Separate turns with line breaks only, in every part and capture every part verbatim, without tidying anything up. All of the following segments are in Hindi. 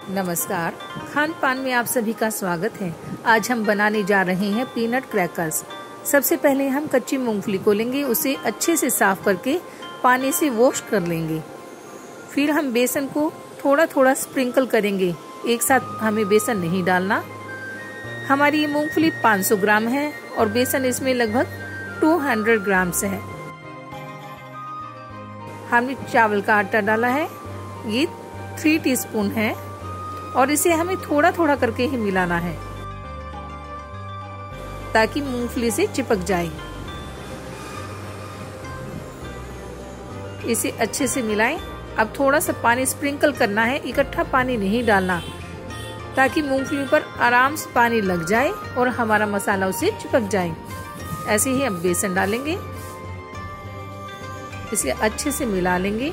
नमस्कार, खान पान में आप सभी का स्वागत है। आज हम बनाने जा रहे हैं पीनट क्रैकर्स। सबसे पहले हम कच्ची मूंगफली को लेंगे, उसे अच्छे से साफ करके पानी से वॉश कर लेंगे। फिर हम बेसन को थोड़ा थोड़ा स्प्रिंकल करेंगे, एक साथ हमें बेसन नहीं डालना। हमारी ये मूंगफली पाँच सौ ग्राम है और बेसन इसमें लगभग दो सौ ग्राम्स है। हमने चावल का आटा डाला है, ये थ्री टीस्पून है और इसे हमें थोड़ा थोड़ा करके ही मिलाना है ताकि मूंगफली से चिपक जाए। इसे अच्छे से मिलाएं। अब थोड़ा सा पानी स्प्रिंकल करना है, इकट्ठा पानी नहीं डालना ताकि मूंगफली पर आराम से पानी लग जाए और हमारा मसाला उसे चिपक जाए। ऐसे ही अब बेसन डालेंगे, इसे अच्छे से मिला लेंगे।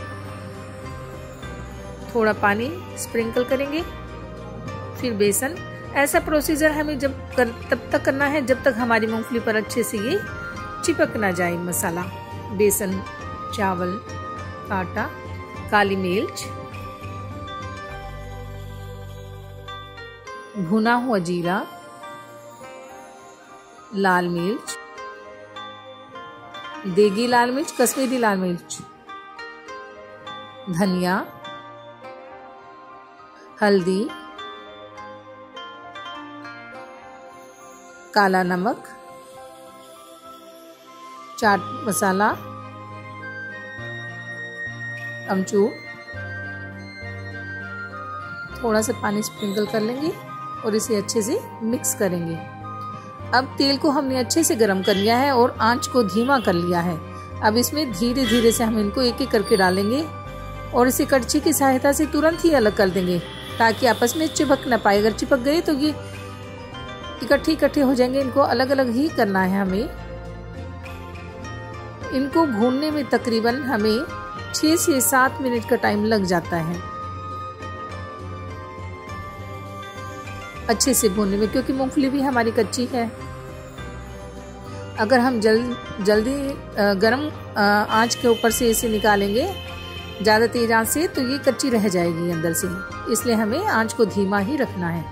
थोड़ा पानी स्प्रिंकल करेंगे, फिर बेसन। ऐसा प्रोसीजर हमें जब कर, तब तक करना है जब तक हमारी मूंगफली पर अच्छे से ये चिपक ना जाए मसाला। बेसन, चावल का आटा, काली मिर्च, भुना हुआ जीरा, लाल मिर्च, देगी लाल मिर्च, कश्मीरी लाल मिर्च, धनिया, हल्दी, काला नमक, चाट मसाला, अमचूर। थोड़ा सा पानी स्प्रिंकल कर लेंगे और इसे अच्छे से मिक्स करेंगे। अब तेल को हमने अच्छे से गर्म कर लिया है और आंच को धीमा कर लिया है। अब इसमें धीरे धीरे से हम इनको एक एक करके डालेंगे और इसे कड़छी की सहायता से तुरंत ही अलग कर देंगे ताकि आपस में चिपक न पाए। अगर चिपक गए तो ये इकट्ठे इकट्ठे हो जाएंगे। इनको अलग अलग ही करना है हमें। इनको भूनने में तकरीबन हमें छह से सात मिनट का टाइम लग जाता है अच्छे से भूनने में, क्योंकि मूंगफली भी हमारी कच्ची है। अगर हम जल्द जल्दी गरम आंच के ऊपर से इसे निकालेंगे ज़्यादा तेज आंच से तो ये कच्ची रह जाएगी अंदर से, इसलिए हमें आंच को धीमा ही रखना है।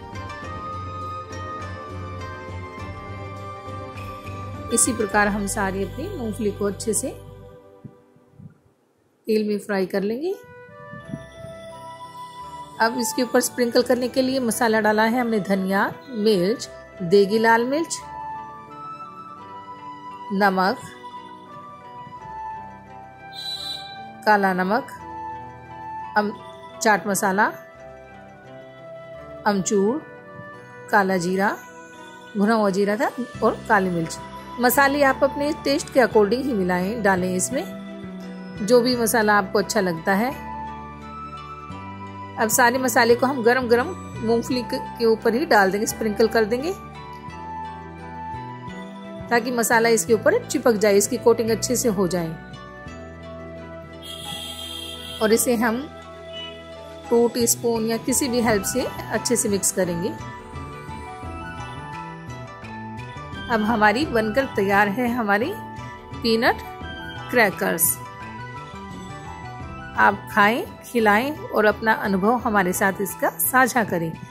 इसी प्रकार हम सारी अपनी मूंगफली को अच्छे से तेल में फ्राई कर लेंगे। अब इसके ऊपर स्प्रिंकल करने के लिए मसाला डाला है हमने धनिया, मिर्च, देगी लाल मिर्च, नमक, काला नमक, अम चाट मसाला, अमचूर, काला जीरा, भुना हुआ जीरा था, और काली मिर्च। मसाले आप अपने टेस्ट के अकॉर्डिंग ही मिलाएं, डालें इसमें जो भी मसाला आपको अच्छा लगता है। अब सारे मसाले को हम गरम गरम मूंगफली के ऊपर ही डाल देंगे, स्प्रिंकल कर देंगे ताकि मसाला इसके ऊपर चिपक जाए, इसकी कोटिंग अच्छे से हो जाए। और इसे हम टू टीस्पून या किसी भी हेल्प से अच्छे से मिक्स करेंगे। अब हमारी बनकर तैयार है हमारी पीनट क्रैकर्स। आप खाएं, खिलाएं और अपना अनुभव हमारे साथ इसका साझा करें।